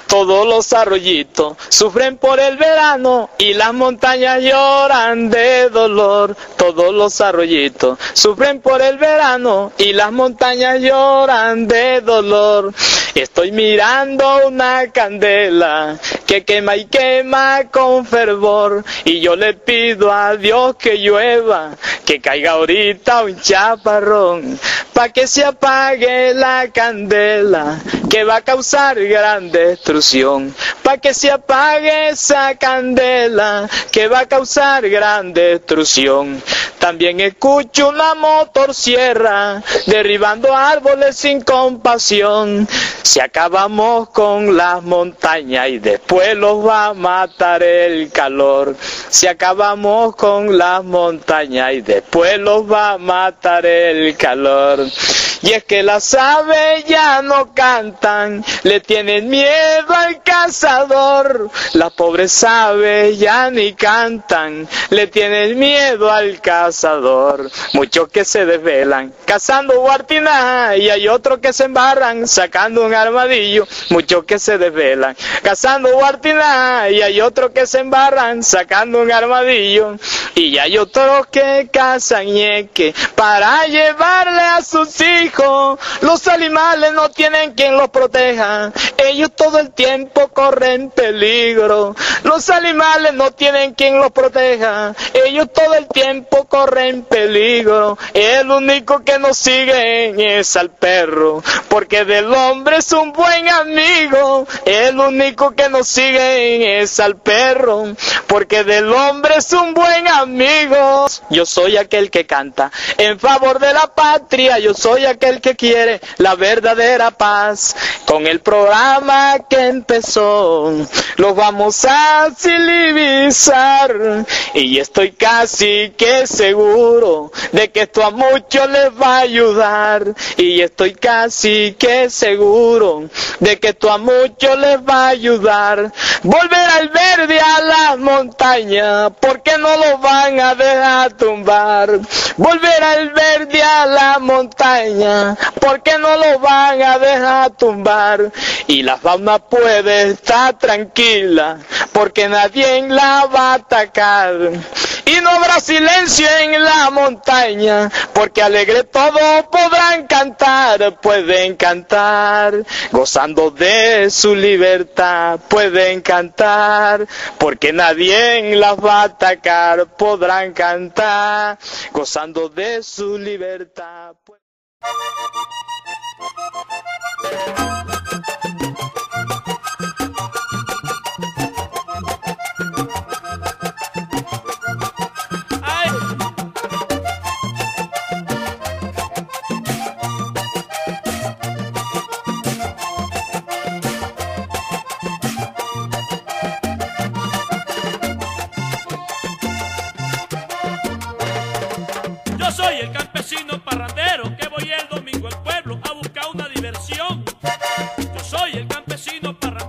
Todos los arroyitos sufren por el verano y las montañas lloran de dolor. Todos los arroyitos sufren por el verano y las montañas lloran de dolor. Estoy mirando una candela que quema y quema con fervor, y yo le pido a Dios que llueva, que caiga ahorita un chaparrón, pa' que se apague la candela que va a causar gran destrucción, pa' que se apague esa candela que va a causar gran destrucción. También escucho una motosierra derribando árboles sin compasión. Si acabamos con las montañas y después los va a matar el calor. Si acabamos con las montañas y después los va a matar el calor. Y es que las aves ya no cantan, le tienen miedo al cazador. Las pobres aves ya ni cantan, le tienen miedo al cazador. Muchos que se desvelan cazando guartiná y hay otros que se embarran sacando un armadillo. Muchos que se desvelan cazando guartiná y hay otros que se embarran sacando un armadillo. Y hay otros que cazan ñeque para llevarle a sus hijos. Los animales no tienen quien los proteja, ellos todo el tiempo corren peligro. Los animales no tienen quien los proteja, ellos todo el tiempo corren peligro. El único que nos sigue es al perro, porque del hombre es un buen amigo. El único que nos sigue es al perro, porque del hombre es un buen amigo. Yo soy aquel que canta en favor de la patria, yo soy aquel que quiere la verdadera paz. Con el programa que empezó los vamos a civilizar, y estoy casi que seguro de que esto a muchos les va a ayudar. Y estoy casi que seguro de que esto a muchos les va a ayudar. Volver al verde a las montañas, porque no lo van a dejar tumbar. Volver al verde a la montaña, porque no lo van a dejar tumbar. Y la fauna puede estar tranquila, porque nadie la va a atacar. Y no habrá silencio en la montaña, porque alegre todos podrán cantar. Pueden cantar, gozando de su libertad. Pueden cantar, porque nadie las va a atacar. Podrán cantar, gozando de su libertad. Yo soy el campesino parrandero que voy el domingo al pueblo a buscar una diversión. Yo soy el campesino parrandero